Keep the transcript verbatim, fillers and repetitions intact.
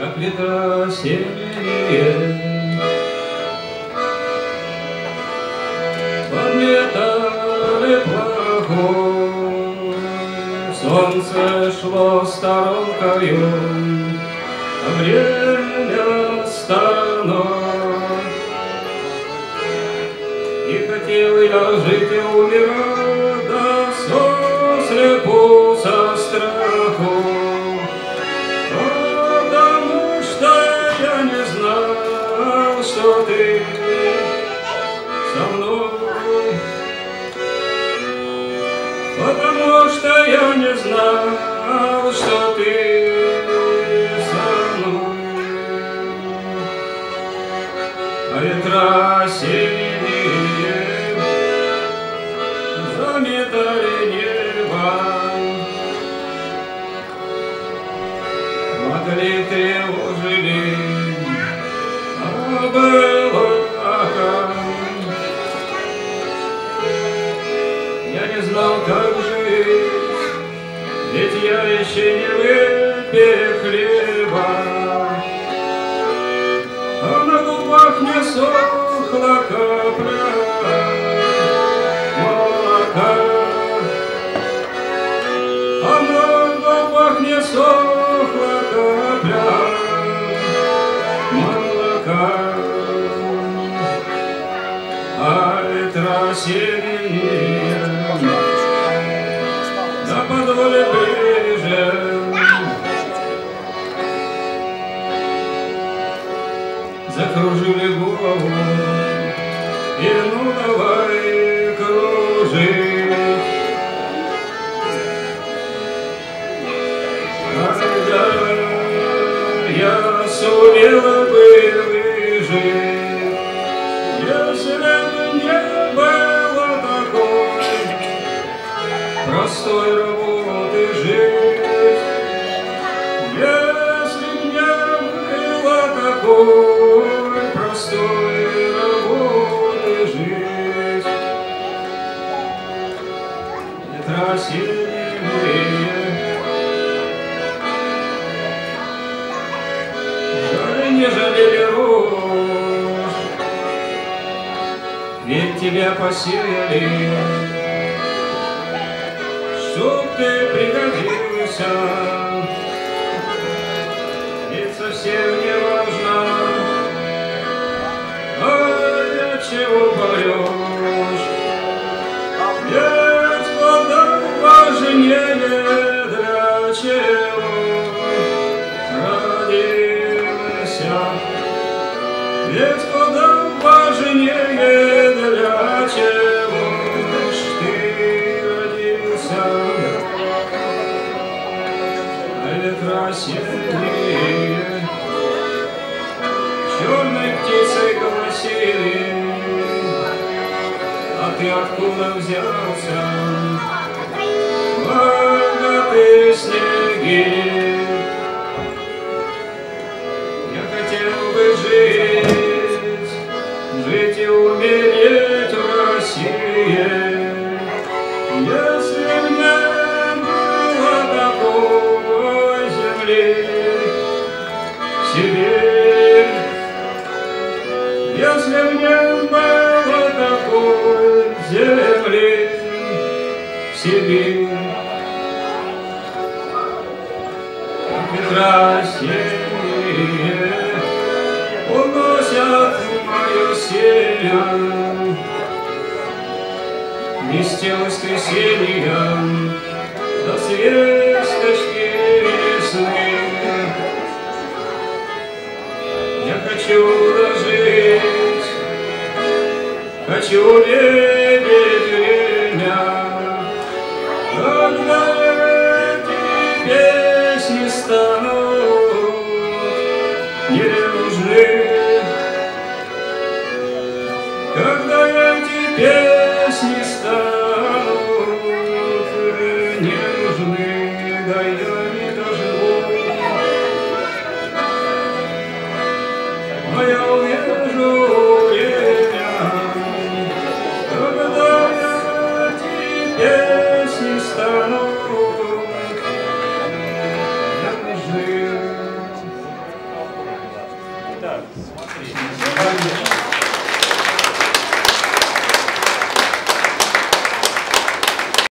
как ветра осенние, подметали плохой. Солнце шло сторонкою, а время стороной. И хотел я жить и умирать, да сослепу со страху, потому что я не знал, что ты со мной, потому что я не знал, что ты со мной. А ветра осенние заметали небо, могли тревожили облака. Я не знал, как жить, ведь я еще не выпек хлеба, а на губах не сохла капля молока, а на губах не сохла капля молока. А ветра осенние на подволе ближе, закружили голову, и ну давай кружить. Когда я сумела бы выжить, если бы не было такой простой работы жить, если бы не было такой простой работы жить. Ветра осенние жаль не жалели рожь, ведь тебя посеяли, чтоб ты пригодился, ведь совсем не важно, а для чего помрешь, ведь куда важнее, для чего родился, ведь куда важнее, для чего ж ты родился. А ветра осенние черной птицей голосили, а ты откуда взялся, богатырь снеги? Я хотел бы жить, жить и умереть в России, если б не было такой земли, Сибирь, если б не было такой земли, Сибирь. Ветра осенние уносят мое семя, вместе воскресенья до звездочки весны. Я хочу дожить, хочу видеть время, когда эти песни станут не нужны, когда эти песни станут не нужны, да я не доживу. Но я увижу время, когда эти песни станут не нужны. Так, смотри.